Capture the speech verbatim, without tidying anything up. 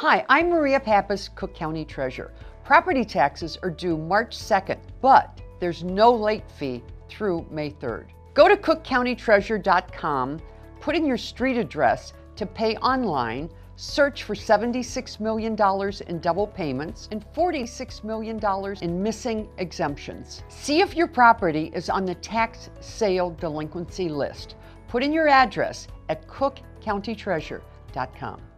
Hi, I'm Maria Pappas, Cook County Treasurer. Property taxes are due March second, but there's no late fee through May third. Go to cook county treasurer dot com, put in your street address to pay online, search for seventy-six million dollars in double payments and forty-six million dollars in missing exemptions. See if your property is on the tax sale delinquency list. Put in your address at cook county treasurer dot com.